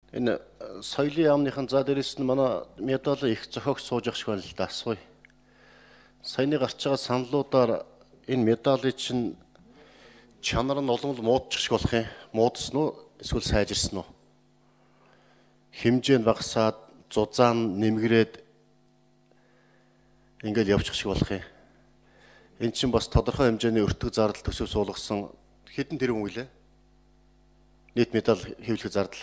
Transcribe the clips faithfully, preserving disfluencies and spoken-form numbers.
Энэ соёлын яамныхан за дээрэс нь манай медаль их зохиогч сууж явах шиг байна л да асууя. Саяны гарч байгаа саналуудаар энэ медалийн чинь чанар нь улам л муудчих шиг болох юм. Муудсан уу эсвэл сайжирсан уу? Хэмжээ нь багасаад зузаан нэмгрээд ингээл явчих шиг болох юм. Энэ чинь бас тодорхой хэмжээний өртөг зардал төсөв суулгасан хэдэн тэрбум үлээ? Нийт медаль хэвлэх зардал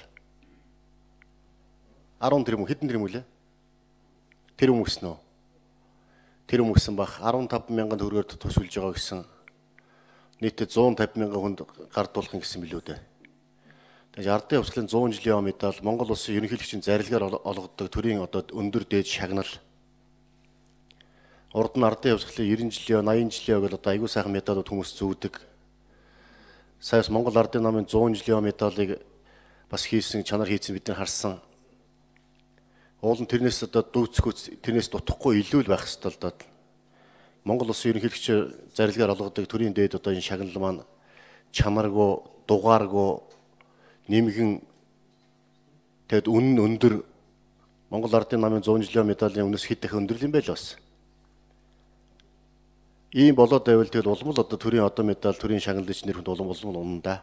арван тэрбум хэдэн тэрбум үлээ? Тэрбум гэсэн үү? Тэрбум гэсэн бах арван таван мянган төгрөгөөр төсвөлж байгаа гэсэн нийтдээ зуун тавин мянган хүнд гардуулах гэсэн билүү дээ. Takže ардын хувьслын зуун жилийн медаль Монгол улсын ерөнхийлөгчийн зарилгаар олгодог төрийн одоо өндөр дээд шагнал. Урд нь ардын хувьслын девяносто жилийн, eighty жилийн бол одоо аягүй сайхан медалууд хүмүүс зүүдэг. Саяас Монгол ардын намын зуун жилийн медалийг бас хийсэн чанар хийсэн бид нар харсан. Уул нь тэрнээс одоо дүүцэхгүй тэрнээс дутахгүй илүү л байх ёстой л доо. Монгол улсын ерөнхийлөгч зарилгаар олгодог төрийн дээд одоо энэ шагнал маань чанаргүй, дугааргүй нэмгэн тэгэд үнэн өндөр Монгол ардын намын зуун жилийн медалийн үнэс хэд дахин өндөр юм бэ л бас. Ийм болоод байвал тэгэл улам л одоо төрийн одоо медаль төрийн шагналч нэр хүнд улам улам унана.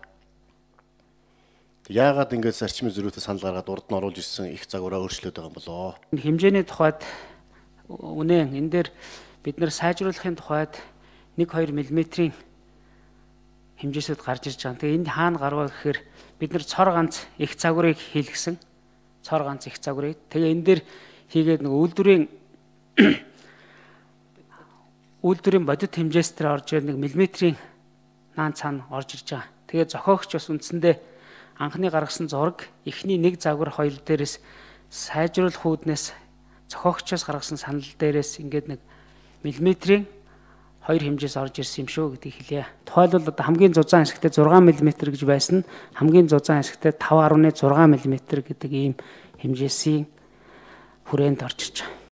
Яагаад ингэж зарчмын зөрүүтэй санал гаргаад урд нь оруулж ирсэн их загвараа өөрчлөөд байгаа юм болоо. Хэмжээний тухайд үнэн энэ дээр бид нэр сайжруулахын тухайд one two мм-ийн хэмжээсүүд гарч ирж байгаа. Тэгээ энд хаана гарваа гэхээр бид нар цор ганц их загварыг хийлгсэн. Цор ганц их загварыг. Тэгээ энэ дээр хийгээд нэг үйлдвэрийн үйлдвэрийн бодит хэмжээс дээр орж ирэх нэг миллиметрийн наан цаана орж ирж байгаа. Тэгээ зохиогч бас үндсэндээ анхны гаргасан зураг эхний нэг загвар хоёул дээрээс сайжруулах үүднээс зохиогчоос гаргасан санал дээрээс ингээд нэг миллиметрийн хоёр хэмжээс орж ирсэн юм шүү гэдгийг хэлье. Тухайлбал одоо хамгийн зузаан хэсэгтээ six мм гэж байсан нь хамгийн зузаан хэсэгтээ five point six мм гэдэг ийм хэмжээсийн хүрээнд орж ирж байгаа.